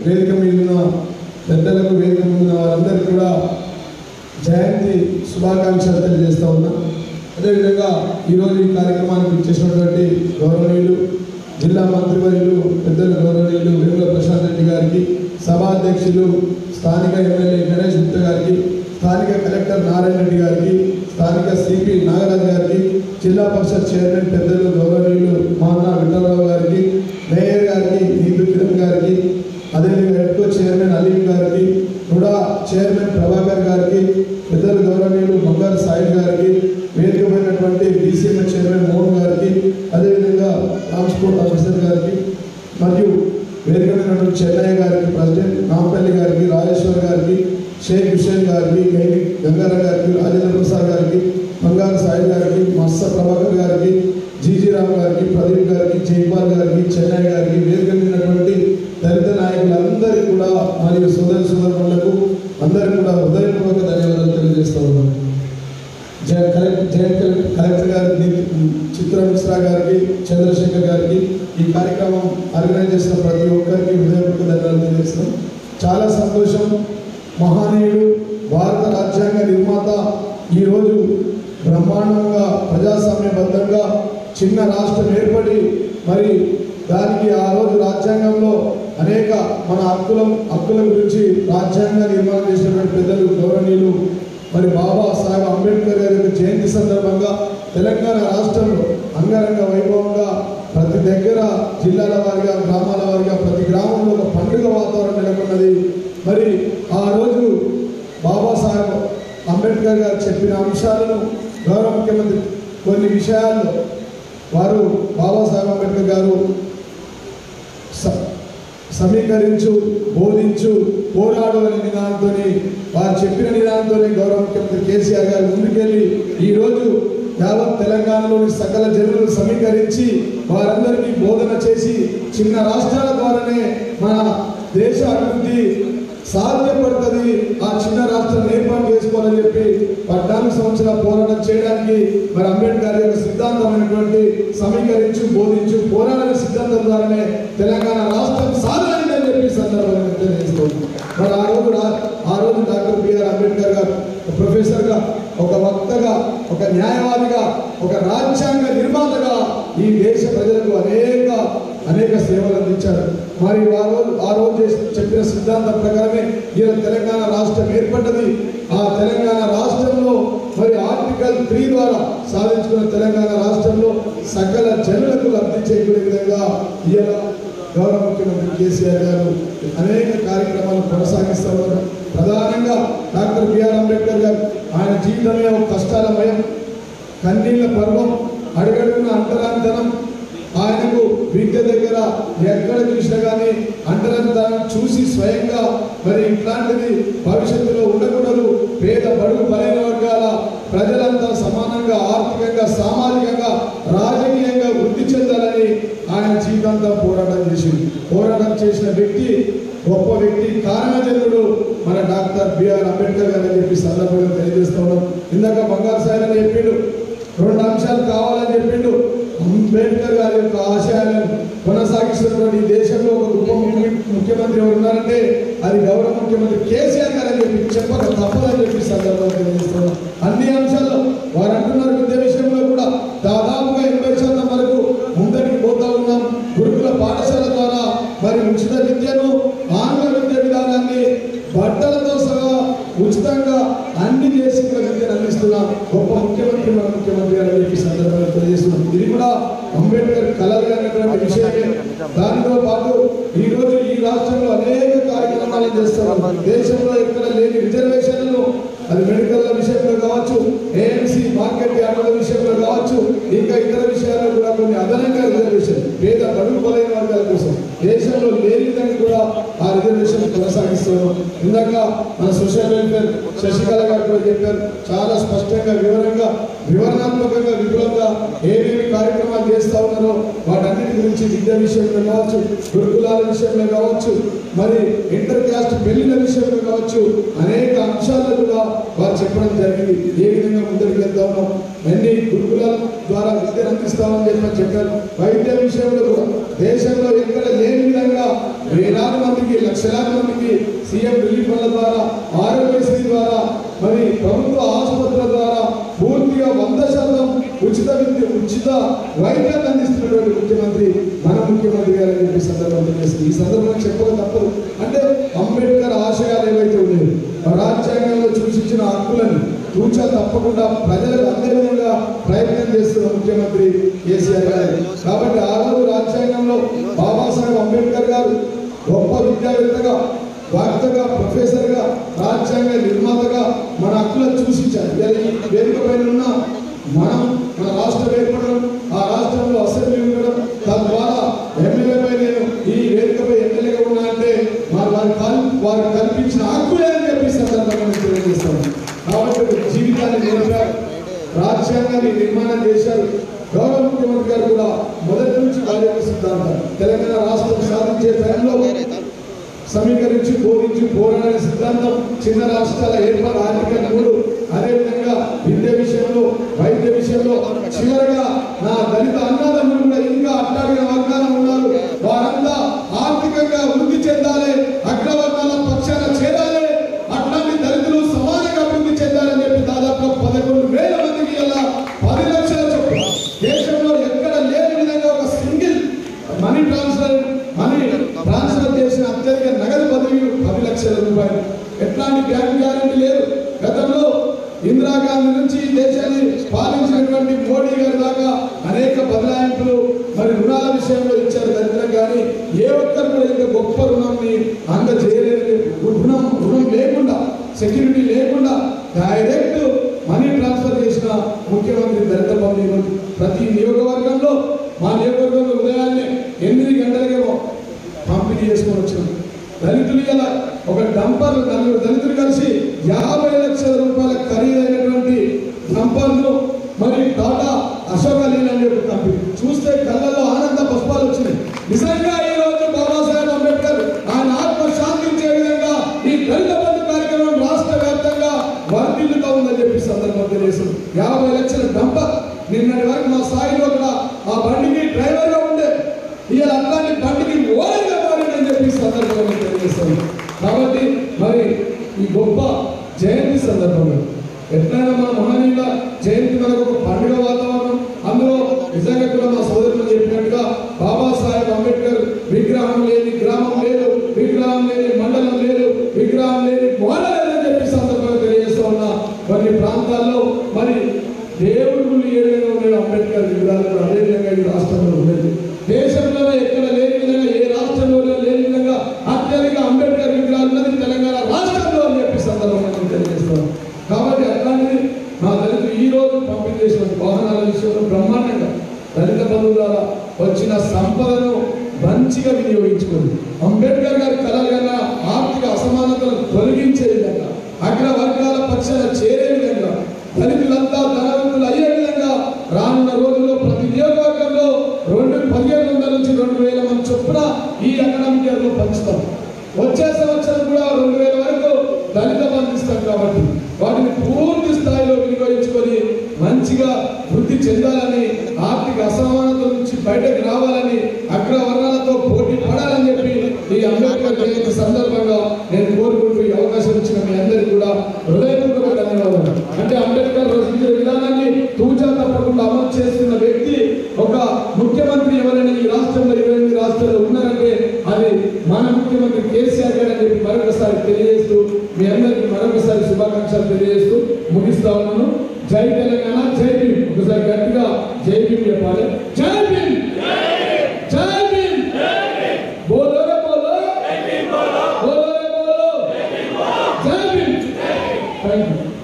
వేదిక మీద పెద్దలకు వేదిక మీద వారందరికీ కూడా జయంతి శుభాకాంక్షలు తెలియజేస్తూ ఉన్నా. అదేవిధంగా ఈరోజు ఈ కార్యక్రమానికి ఇచ్చేసినటువంటి గౌరవనీయులు జిల్లా మంత్రివర్యులు పెద్దలు గౌరవనీయులు వేముల ప్రశాంత్ రెడ్డి గారికి, సభాధ్యక్షులు స్థానిక ఎమ్మెల్యే గణేష్ గుప్తా గారికి, స్థానిక కలెక్టర్ నారాయణ రెడ్డి గారికి, స్థానిక సిపి నాగరాజు గారికి, జిల్లా పరిషత్ చైర్మన్ పెద్దలు గౌరవనీయులు మానా విఠలరావు గారికి, మేయర్ గారికి నీతు కిరణ్ గారికి, అదేవిధంగా ఎడ్కో చైర్మన్ అలీం గారికి, కూడా చైర్మన్ ప్రభాకర్ గారికి, పెద్దలు గౌరవనీయులు బంగారు సాయి గారికి, వేదికమైనటువంటి బీసీఎం చైర్మన్ మోహన్ గారికి, అదేవిధంగా ట్రాన్స్పోర్ట్ ఆఫీసర్ గారికి మరియు వేదికమైనటువంటి చెన్నయ్య గారికి, ప్రెసిడెంట్ నాంపల్లి గారికి, రాజేశ్వర్ గారికి, షేక్ హుసేన్ గారికి, గంగారావు గారికి, రాజేంద్ర ప్రసాద్ గారికి, బంగారు సాయి గారికి, మత్స ప్రభాకర్ గారికి, జీజీ రామ్ గారికి, ప్రదీప్ గారికి, జైపాల్ గారికి, చెన్నయ్య గారికి, వేదికమైనటువంటి దళిత నాయకులందరికీ కూడా మరియు సోదరులకు అందరికీ కూడా హృదయపూర్వక ధన్యవాదాలు తెలియజేస్తూ ఉన్నాను. కలెక్టర్ గారికి, చిత్ర మిశ్రా గారికి, చంద్రశేఖర్ గారికి, ఈ కార్యక్రమం ఆర్గనైజ్ చేసిన ప్రతి ఒక్కరికి హృదయపూర్వక ధన్యవాదాలు తెలియజేస్తున్నాం. చాలా సంతోషం. మహానీయుడు, భారత రాజ్యాంగ నిర్మాత ఈరోజు బ్రహ్మాండంగా ప్రజాస్వామ్యబద్ధంగా చిన్న రాష్ట్రం ఏర్పడి మరి దానికి ఆ రోజు రాజ్యాంగంలో అనేక మన హక్కుల గురించి రాజ్యాంగ నిర్మాణం చేసినటువంటి పెద్దలు గౌరవనీయులు మరి బాబా సాహెబ్ అంబేద్కర్ గారి యొక్క జయంతి సందర్భంగా తెలంగాణ రాష్ట్రంలో అంగరంగ వైభవంగా ప్రతి దగ్గర జిల్లాల వారిగా గ్రామాల వారిగా ప్రతి గ్రామంలో ఒక పండుగ వాతావరణం నెలకొన్నది. మరి ఆ రోజు బాబాసాహెబ్ అంబేద్కర్ గారు చెప్పిన అంశాలను గౌరవ ముఖ్యమంత్రి కొన్ని విషయాల్లో వారు బాబాసాహెబ్ అంబేద్కర్ గారు సమీకరించు, బోధించు, పోరాడు అనే నినాదంతో వారు చెప్పిన నినాదంతోనే గౌరవ ముఖ్యమంత్రి కేసీఆర్ గారు ముందుకెళ్ళి ఈరోజు యావత్ తెలంగాణలోని సకల జనులను సమీకరించి వారందరికీ బోధన చేసి చిన్న రాష్ట్రాల ద్వారానే మన దేశ అభివృద్ధి సాధ్యపడుతుంది, ఆ చిన్న రాష్ట్రాన్ని ఏర్పాటు చేసుకోవాలని చెప్పి 14 సంవత్సరాల పోరాటం చేయడానికి మరి అంబేద్కర్ యొక్క సిద్ధాంతమైనటువంటి సమీకరించు, బోధించు, పోరాడే సిద్ధాంతం ద్వారానే తెలంగాణ రాష్ట్రం సాధ్యమైందని చెప్పి సందర్భంగా తెలియజేస్తుంది. మరి ఆ రోజు డాక్టర్ బిఆర్ అంబేద్కర్ గారు ప్రొఫెసర్గా, ఒక వక్తగా, ఒక న్యాయవాదిగా, ఒక రాజ్యాంగ నిర్మాతగా ఈ దేశ ప్రజలకు అనేక సేవలు అందించారు. మరి ఆ రోజు చెప్పిన సిద్ధాంతం ప్రకారమే ఈయన తెలంగాణ రాష్ట్రం ఏర్పడ్డది. ఆ తెలంగాణ రాష్ట్రంలో మరి ఆర్టికల్ 3 ద్వారా సాధించుకున్న తెలంగాణ రాష్ట్రంలో సకల జనులకు లబ్ధి చేకూరే విధంగా ఈయన గౌరవ ముఖ్యమంత్రి కేసీఆర్ గారు అనేక కార్యక్రమాలు కొనసాగిస్తూ ఉన్నారు. ప్రధానంగా డాక్టర్ బిఆర్ అంబేద్కర్ గారు ఆయన జీవితమే ఒక కష్టాలమయం, కన్నీళ్ల పర్వం, అడుగడుగున అంటరానితనం. ఆయనకు విద్య దగ్గర ఎక్కడ చూసినా కానీ అంటరానితనం చూసి స్వయంగా మరి ఇట్లాంటిది భవిష్యత్తులో ఉండకూడదు, పేద బడుగు బలైన వర్గాల ప్రజలంతా సమానంగా ఆర్థికంగా, సామాజికంగా, రాజకీయంగా వృద్ధి చెందాలని ఆయన జీవితాంతం పోరాటం చేసిన వ్యక్తి, గొప్ప వ్యక్తి, కారణజన్ముడు మన డాక్టర్ బిఆర్ అంబేద్కర్ గారు అని చెప్పి సందర్భంగా తెలియజేస్తూ ఉన్నాం. ఇందాక బంగారు సాయి చెప్పిండు, 2 అంశాలు కావాలని చెప్పిండు. అంబేద్కర్ గారి యొక్క ఆశయాలను కొనసాగిస్తున్నటువంటి దేశంలో ఒక ఉప ముఖ్యమంత్రి ఎవరు ఉన్నారంటే అది గౌరవ ముఖ్యమంత్రి కేసీఆర్ గారు అని చెప్పి చెప్పక తప్పదని చెప్పి సందర్భంగా తెలియజేస్తున్నాం. అన్ని అంశాల్లో వారు అంటున్నారు, విద్య విషయంలో కూడా దాదాపుగా 80% వరకు ముందరికి పోతా ఉన్నాం. గురుకుల పాఠశాల ద్వారా మరి ఉచిత విద్యను, ఆంగ్ల విద్య విధానాన్ని బట్టలతో సహా ఉచితంగా అన్ని చేసి విద్యను అందిస్తున్న గొప్ప ముఖ్యమంత్రి మన ముఖ్యమంత్రి అని చెప్పి సందర్భంగా తెలియజేస్తున్నాం. ఇది కూడా అంబేద్కర్ కలగలిగినటువంటి విషయమే. దానితో పాటు ఈరోజు ఈ రాష్ట్రంలో అనేక కార్యక్రమాలు చేస్తున్నారు. దేశంలో ఎక్కడ లేని రిజర్వేషన్లను, అది మెడికల్ విషయంలో కావచ్చు, ఏఎంసీ మార్కెట్ యార్డుల విషయంలో కావచ్చు, ఇంకా ఇతర విషయాల్లో కూడా కొన్ని అదనంగా రిజర్వేషన్ పేద బడుగు బలైన వర్గాల కోసం దేశంలో లేని విధంగా కూడా ఆ రిజర్వేషన్ కొనసాగిస్తున్నాం. ఇందాక మన సోషల్ వెల్ఫేర్ శశికళ గారు కూడా చెప్పారు, చాలా స్పష్టంగా వివరంగా వివరణాత్మకంగా విపులంగా ఏమేమి కార్యక్రమాలు చేస్తా ఉన్నారో వాటన్నిటి గురించి విద్య విషయంలో కావచ్చు, గురుకులాల విషయంలో కావచ్చు, మరి ఇంటర్ క్యాస్ట్ పెళ్లిల విషయంలో కావచ్చు, అనేక అంశాలు కూడా వారు చెప్పడం జరిగింది. ఏ విధంగా ముందరికి వెళ్తామో అన్ని గురుకులాల ద్వారా విద్యను అందిస్తామని చెప్పారు. వైద్య విషయంలో కూడా దేశంలో ఎక్కడ లేని విధంగా వేలాది మందికి, లక్షలాది మందికి సీఎం రిలీఫ్ ఫండ్ల ద్వారా, ఆరోగ్యశ్రీ ద్వారా, మరి ప్రభుత్వ ఆసుపత్రుల ద్వారా పూర్తిగా 100% ఉచిత వైద్యాన్ని అందిస్తున్నటువంటి ముఖ్యమంత్రి మన ముఖ్యమంత్రి గారు అని చెప్పి సందర్భంగా చేస్తుంది. ఈ సందర్భంగా చెప్పక తప్పదు. అంటే అంబేద్కర్ ఆశయాలు ఏవైతే ఉన్నాయో రాజ్యాంగంలో సూచించిన హక్కులను తూచా తప్పకుండా ప్రజలకు అందే విధంగా ప్రయత్నం చేస్తున్న ముఖ్యమంత్రి కేసీఆర్ గారు. కాబట్టి ఆ రోజు రాజ్యాంగంలో బాబాసాహెబ్ అంబేద్కర్ గారు గొప్ప విద్యావేత్తగా, వార్తగా, ప్రొఫెసర్గా, రాజ్యాంగ నిర్మాతగా మన హక్కులను సూచించారు. వేదిక పైన ఉన్న మన రాష్ట్రం ఏర్పడడం, ఆ రాష్ట్రంలో అసెంబ్లీ ఉండడం, తద్వారా ఎమ్మెల్యేపై నేను ఈ వేదికపై ఎమ్మెల్యేగా ఉన్నా అంటే వారు కల్పించిన హక్కులే అని చెప్పి సందర్భంగా తెలియజేస్తాను. కాబట్టి జీవితాన్ని నేర్పారు, రాజ్యాంగాన్ని నిర్మాణం చేశారు. గౌరవ ముఖ్యమంత్రి గారు కూడా మొదటి నుంచి వారి యొక్క సిద్ధాంతం తెలంగాణ రాష్ట్రం సాధించే టైంలో సమీకరించి బోధించి పోరాడే సిద్ధాంతం, చిన్న రాష్ట్రాల ఏర్పాటు, ఆర్థిక మూడు, అదేవిధంగా విద్య విషయంలో, వైద్య విషయంలో, చివరగా నా దళిత అన్నదమ్ములు కూడా ఇంకా అట్టాడిన వర్గాలు ఉన్నారు, వారంతా ఆర్థికంగా వృద్ధి చెందాలి, అగ్రవర్గాల పక్షాన చేరాలి, అట్లాంటి దళితులు సమానంగా అభివృద్ధి చెందాలని చెప్పి దాదాపు 11,000 మందికి ఇలా 10 లక్షల చొప్పున దేశంలో ఎక్కడ లేని విధంగా ఒక సింగిల్ మనీ ట్రాన్స్ఫర్ చేసిన అత్యధిక నగదు బదిలీలు 10 లక్షల రూపాయలు. ఎట్లాంటి బ్యాంక్ గ్యారెంటీ లేదు. గతంలో ఇందిరాగాంధీ నుంచి దేశాన్ని పాలించినటువంటి మోడీ గారి దాకా అనేక బదలాయింపులు, మరి రుణాల విషయంలో ఇచ్చారు దళితులకు. కానీ ఏ ఒక్కరు కూడా ఇంకా గొప్ప రుణాన్ని అందజేయలేదు. రుణం లేకుండా, సెక్యూరిటీ లేకుండా డైరెక్ట్ మనీ ట్రాన్స్ఫర్ చేసిన ముఖ్యమంత్రి దళిత బంధు. ప్రతి నియోజకవర్గంలో, మా నియోజకవర్గంలో ఉదయాన్నే 8 గంటలకేమో పంపిణీ చేసుకొని వచ్చినాం. దళితులు ఇలా ఒక డంపర్, 4 దళితులు కలిసి 50 లక్షల రూపాయల ఖరీదైనటువంటి డంపర్ను మరి టాటా అశోక లీలాండ్ యొక్క కంపెనీ చూస్తే కళ్ళలో ఆనంద పుష్పాలు వచ్చినాయి. నిజంగా ఈ రోజు బాబాసాహెబ్ అంబేద్కర్ ఆయన ఆత్మ శాంతించే విధంగా ఈ దళిత బంధు కార్యక్రమం రాష్ట్ర వ్యాప్తంగా వర్ధిల్లుతా ఉందని చెప్పి సందర్భంగా తెలియజేశారు. 50 లక్షల డంపర్ నిన్నటి వరకు మా స్థాయిలో కూడా ఆ బండికి డ్రైవర్గా ఉండే, ఇవాళ అట్లాంటి బండికి ఓనర్గా మారిందని చెప్పి సందర్భంగా తెలియజేస్తాను. కాబట్టి మరి ఈ గొప్ప జయంతి సందర్భంగా ఎట్లయినా మన మహనీయుల జయంతి మనకు ఒక పండుగ వాతావరణం. అందులో నిజంగా కూడా మా సోదరులు చెప్పినట్టుగా బాబాసాహెబ్ అంబేద్కర్ విగ్రహం లేని గ్రామం లేదు, విగ్రహం లేని మండలం లేదు, విగ్రహం లేని గోడ లేదని చెప్పి సందర్భంగా తెలియజేస్తూ ఉన్నా. కొన్ని ప్రాంతాల్లో మరి దేవుడు ఏ విధంగా ఉన్నాడు అంబేద్కర్ విగ్రహాలు కూడా అదే విధంగా ఈ రాష్ట్రంలో ఉండేది. దేశంలోనే ఎక్కడ లేని విధంగా, ఏ రాష్ట్రంలోనే లేని విధంగా అత్యధిక అంబేద్కర్ విగ్రహాలు ఉన్నది తెలంగాణ రాష్ట్రంలో అని చెప్పి సందర్భంగా తెలియజేస్తాం. కాబట్టి అట్లాంటిది మా దళితులు ఈ రోజు పంపిణీ చేసిన వాహనాల విషయంలో బ్రహ్మాండంగా దళిత బంధువుల వచ్చిన సంపదను మంచిగా వినియోగించుకుంది. అంబేద్కర్ గారి కలలుగా ఆర్థిక అసమానతలను తొలగించే విధంగా, అగ్ర వర్గాల పక్షాన చేరే విధంగా, దళితులంతా ధనవంతులు అయ్యే విధంగా రానున్న రోజుల్లో ప్రతి నియోజకవర్గంలో 1,500 నుంచి 2,000 మంది చొప్పున ఈ అకాడమిక్ ఇయర్లో పంచుతాం. వచ్చే సంవత్సరం కూడా 2,000 వరకు దళిత బంధిస్తాం. కాబట్టి వాటిని పూర్తి స్థాయిలో వినియోగించుకొని మంచిగా వృద్ధి చెందాలని, ఆర్థిక అసమానతల నుంచి బయటకు రావాలని, అగ్రవర్ణాలతో పోటీ పడాలని చెప్పి ఈ అంబేద్కర్ జయంతి సందర్భంగా నేను కోరుకుంటూ ఈ అవకాశం ఇచ్చిన మీ అందరికీ కూడా హృదయపూర్వక ధన్యవాదాలు. అంటే అంబేద్కర్ రచించిన విధానాన్ని తూచా తప్పకుండా అమలు చేస్తున్న వ్యక్తి, ఒక ముఖ్యమంత్రి ఎవరైనా ఈ రాష్ట్రంలో 28 రాష్ట్రాల్లో ఉన్నారంటే అది మన ముఖ్యమంత్రి కేసీఆర్ గారు అని చెప్పి మరొకసారి తెలియజేస్తూ మీ అందరికీ మరొకసారి శుభాకాంక్షలు తెలియజేస్తూ ముగిస్తా ఉన్నాను. జై తెలంగాణ, జై భీమ్. ఒకసారి గట్టిగా జై భీమ్ చెప్పాలి. జై భీమ్, జై భీమ్, బోలో రే బోలో, బోలో రే బోలో, జై భీమ్. Thank you.